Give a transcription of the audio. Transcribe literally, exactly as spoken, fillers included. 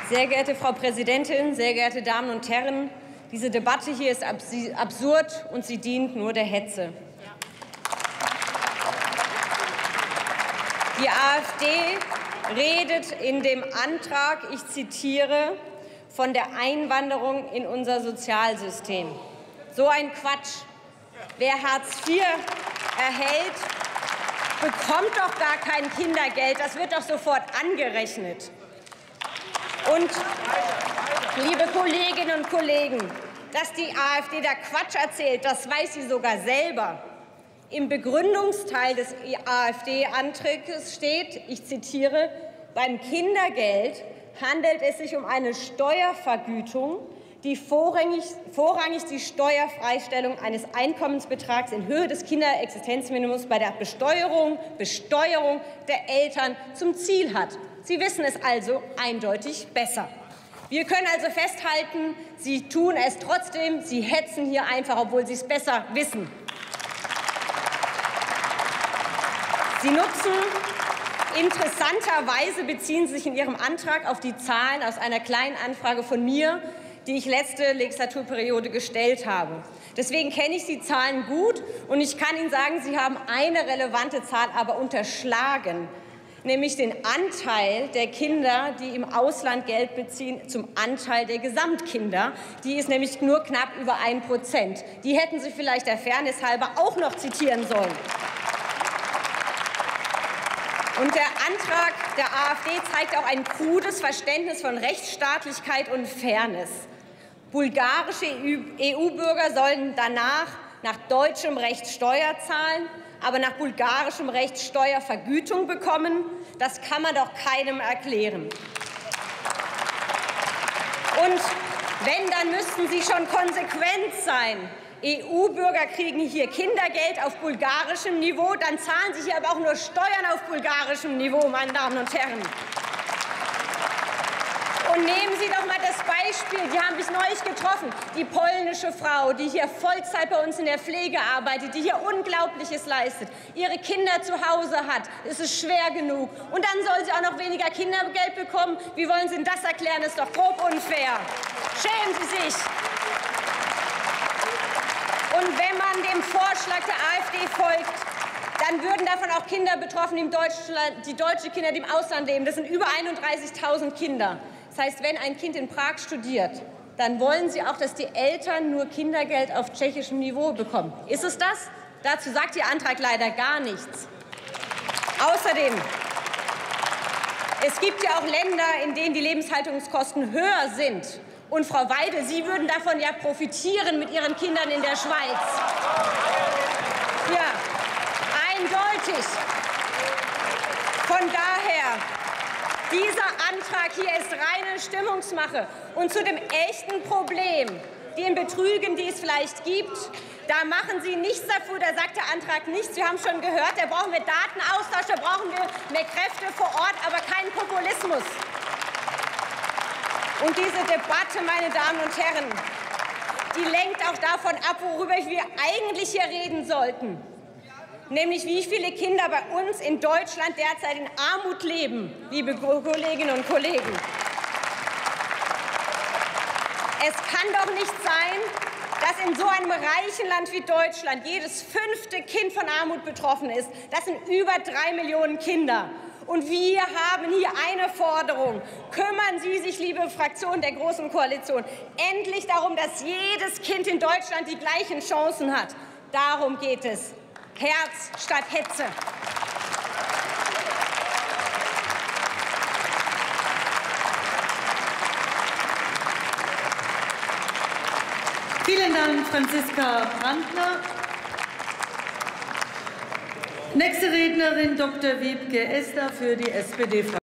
Sehr geehrte Frau Präsidentin, sehr geehrte Damen und Herren! Diese Debatte hier ist absurd und sie dient nur der Hetze. Die AfD redet in dem Antrag, ich zitiere, von der Einwanderung in unser Sozialsystem. So ein Quatsch. Wer Hartz vier erhält, bekommt doch gar kein Kindergeld. Das wird doch sofort angerechnet. Und, liebe Kolleginnen und Kollegen, dass die AfD da Quatsch erzählt, das weiß sie sogar selber. Im Begründungsteil des AfD-Antrags steht, ich zitiere, beim Kindergeld handelt es sich um eine Steuervergütung, die vorrangig, vorrangig die Steuerfreistellung eines Einkommensbetrags in Höhe des Kinderexistenzminimums bei der Besteuerung, Besteuerung der Eltern zum Ziel hat. Sie wissen es also eindeutig besser. Wir können also festhalten, Sie tun es trotzdem, Sie hetzen hier einfach, obwohl Sie es besser wissen. Sie nutzen, interessanterweise beziehen Sie sich in Ihrem Antrag auf die Zahlen aus einer kleinen Anfrage von mir, die ich letzte Legislaturperiode gestellt habe. Deswegen kenne ich die Zahlen gut, und ich kann Ihnen sagen, Sie haben eine relevante Zahl aber unterschlagen, nämlich den Anteil der Kinder, die im Ausland Geld beziehen, zum Anteil der Gesamtkinder. Die ist nämlich nur knapp über ein Prozent. Die hätten Sie vielleicht der Fairness halber auch noch zitieren sollen. Und der Antrag der AfD zeigt auch ein krudes Verständnis von Rechtsstaatlichkeit und Fairness. Bulgarische E U-Bürger sollen danach nach deutschem Recht Steuer zahlen, aber nach bulgarischem Recht Steuervergütung bekommen. Das kann man doch keinem erklären. Und wenn, dann müssten Sie schon konsequent sein. E U-Bürger kriegen hier Kindergeld auf bulgarischem Niveau, dann zahlen Sie hier aber auch nur Steuern auf bulgarischem Niveau, meine Damen und Herren. Und nehmen Sie doch mal das Beispiel, die haben mich neulich getroffen, die polnische Frau, die hier Vollzeit bei uns in der Pflege arbeitet, die hier Unglaubliches leistet, ihre Kinder zu Hause hat. Es ist schwer genug. Und dann soll sie auch noch weniger Kindergeld bekommen. Wie wollen Sie denn das erklären? Das ist doch grob unfair. Schämen Sie sich. Und wenn man dem Vorschlag der AfD folgt, dann würden davon auch Kinder betroffen, die, in Deutschland, die deutsche Kinder, die im Ausland leben. Das sind über einunddreißigtausend Kinder. Das heißt, wenn ein Kind in Prag studiert, dann wollen Sie auch, dass die Eltern nur Kindergeld auf tschechischem Niveau bekommen. Ist es das? Dazu sagt Ihr Antrag leider gar nichts. Außerdem, es gibt ja auch Länder, in denen die Lebenshaltungskosten höher sind. Und Frau Weidel, Sie würden davon ja profitieren mit Ihren Kindern in der Schweiz. Ja, eindeutig. Von daher, dieser Antrag hier ist reine Stimmungsmache. Und zu dem echten Problem, den Betrügen, die es vielleicht gibt, da machen Sie nichts dafür, da sagt der Antrag nichts. Wir haben schon gehört, da brauchen wir Datenaustausch, da brauchen wir mehr Kräfte vor Ort, aber keinen Populismus. Und diese Debatte, meine Damen und Herren, die lenkt auch davon ab, worüber wir eigentlich hier reden sollten. Nämlich, wie viele Kinder bei uns in Deutschland derzeit in Armut leben, liebe Kolleginnen und Kollegen. Es kann doch nicht sein, dass in so einem reichen Land wie Deutschland jedes fünfte Kind von Armut betroffen ist. Das sind über drei Millionen Kinder. Und wir haben hier eine Forderung. Kümmern Sie sich, liebe Fraktion der Großen Koalition, endlich darum, dass jedes Kind in Deutschland die gleichen Chancen hat. Darum geht es. Herz statt Hetze. Vielen Dank, Franziska Brandner. Nächste Rednerin Doktor Wiebke Esther für die S P D-Fraktion.